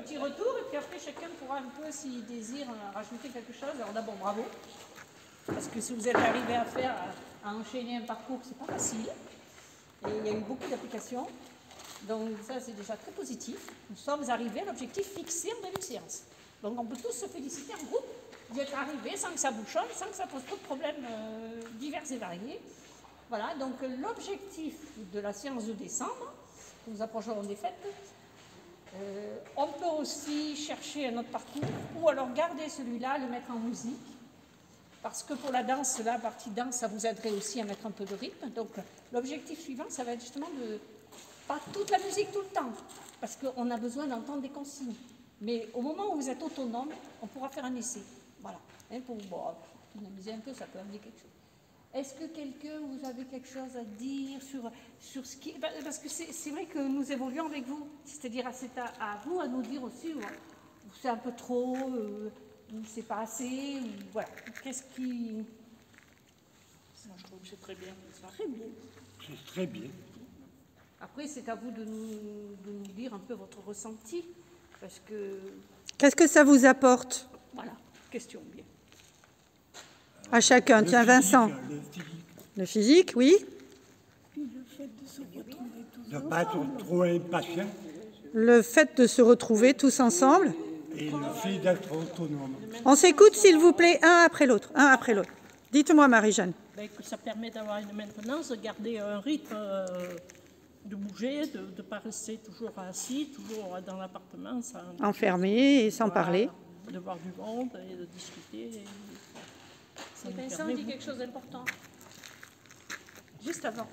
petit retour et puis après chacun pourra un peu, s'il désire, rajouter quelque chose. Alors d'abord, bravo. Parce que si vous êtes arrivé à faire, à enchaîner un parcours, c'est pas facile. Et il y a eu beaucoup d'applications. Donc ça, c'est déjà très positif. Nous sommes arrivés à l'objectif fixé en début de séance. Donc on peut tous se féliciter en groupe d'y être arrivés sans que ça bouchonne, sans que ça pose trop de problèmes divers et variés. Voilà, donc l'objectif de la séance de décembre, nous approcherons des fêtes, on peut aussi chercher un autre parcours ou alors garder celui-là, le mettre en musique. Parce que pour la danse, la partie danse, ça vous aiderait aussi à mettre un peu de rythme. Donc l'objectif suivant, ça va être justement de pas toute la musique tout le temps, parce qu'on a besoin d'entendre des consignes. Mais au moment où vous êtes autonome, on pourra faire un essai. Voilà. Hein, pour dynamiser un peu, ça peut amener quelque chose. Est-ce que quelqu'un, vous avez quelque chose à dire sur ce qui... Parce que c'est vrai que nous évoluons avec vous. C'est-à-dire, c'est à vous à nous dire aussi où c'est un peu trop, où c'est pas assez, ou voilà. Qu'est-ce qui... Moi, je trouve que c'est très bien. Très bien. C'est très bien. Après, c'est à vous de nous dire un peu votre ressenti. Parce que... Qu'est-ce que ça vous apporte? Voilà, question bien. À chacun. Tiens, Vincent. Le physique, oui. Puis le fait de se retrouver tous Ne pas être trop impatient Le fait de se retrouver tous ensemble. et le fait d'être autonome. On s'écoute, s'il vous plaît, un après l'autre. Un après l'autre. Dites-moi, Marie-Jeanne. Que ça permet d'avoir une maintenance, de garder un rythme, de bouger, de ne pas rester toujours assis, toujours dans l'appartement. Enfermé et sans parler. De voir du monde et de discuter. Et Vincent dit quelque chose d'important. Juste avant.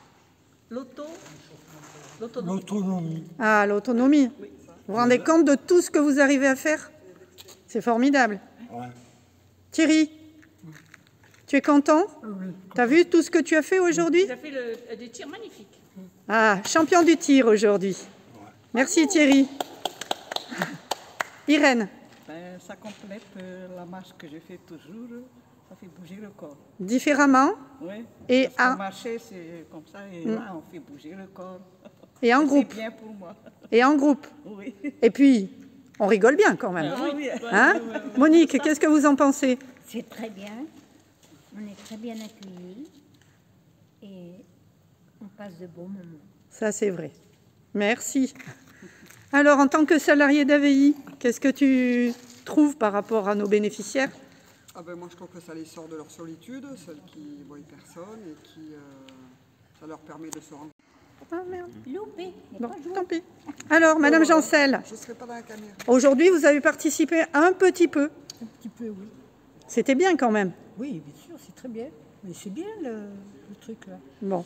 L'autonomie. Ah, l'autonomie. Vous vous rendez compte de tout ce que vous arrivez à faire? C'est formidable. Ouais. Thierry, tu es content? Oui. Tu as vu tout ce que tu as fait aujourd'hui? Il a fait des tirs magnifiques. Ah, champion du tir aujourd'hui. Merci Thierry. Irène, ça complète la marche que je fais toujours. Ça fait bouger le corps. différemment Oui. et, Marcher, c'est comme ça. Et là, on fait bouger le corps. et en groupe. C'est bien pour moi. Et en groupe. Oui. Et puis, on rigole bien quand même. Oui. Hein? Monique, qu'est-ce que vous en pensez? C'est très bien. On est très bien accueillis. Et on passe de bons moments. Ça, c'est vrai. Merci. Alors, en tant que salarié d'AVI, qu'est-ce que tu trouves par rapport à nos bénéficiaires? Moi, je trouve que ça les sort de leur solitude, celles qui ne voient personne, et qui ça leur permet de se rendre. Ah merde. Loupé. Bon, tant pis. Alors, Madame Jancel, Je ne serai pas dans la caméra. aujourd'hui, vous avez participé un petit peu. Un petit peu, oui. C'était bien quand même. Oui, bien sûr, c'est très bien. Mais c'est bien le truc là. Bon.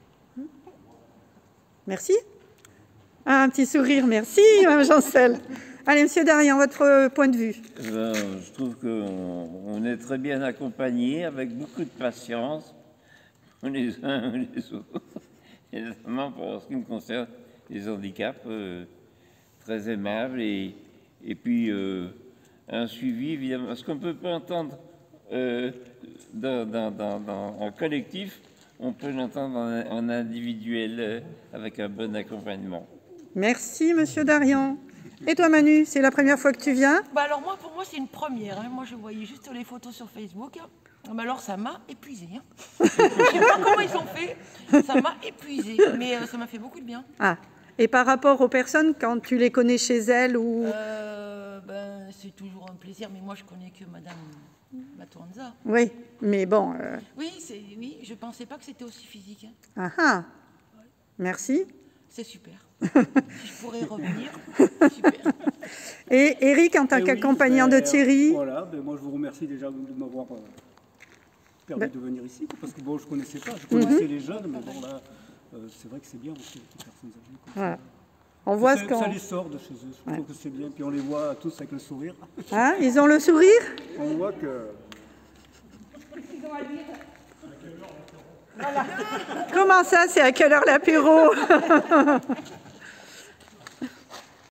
Merci. Ah, un petit sourire, merci, Mme Jancel. Allez, Monsieur Darian, votre point de vue. Je trouve qu'on est très bien accompagnés, avec beaucoup de patience, les uns et les autres, et notamment pour ce qui me concerne, les handicaps, très aimables, et puis un suivi, évidemment, parce qu'on ne peut pas entendre en collectif, on peut l'entendre en individuel, avec un bon accompagnement. Merci, Monsieur Darian. Et toi, Manu, c'est la première fois que tu viens? Alors pour moi, c'est une première. Moi, je voyais juste les photos sur Facebook. Mais alors, ça m'a épuisée. Je ne sais pas comment ils ont fait. Ça m'a épuisée. Mais ça m'a fait beaucoup de bien. Ah. Et par rapport aux personnes, quand tu les connais chez elles ou... C'est toujours un plaisir. Mais moi, je connais que Madame Matuanza. Oui, mais bon... Oui, je ne pensais pas que c'était aussi physique. Ah ah. Merci. C'est super. Si je pourrais revenir, super. Et Eric, en tant qu'accompagnant de Thierry... Voilà, moi je vous remercie déjà de m'avoir permis de venir ici, parce que bon, je ne connaissais pas, je connaissais les jeunes, mais bon là, c'est vrai que c'est bien aussi avec les personnes âgées. Voilà. On voit ce qu'on... Ça les sort de chez eux, je trouve que c'est bien, puis on les voit tous avec le sourire. Hein, ils ont le sourire? On voit que... Voilà. Comment ça, c'est à quelle heure l'apéro?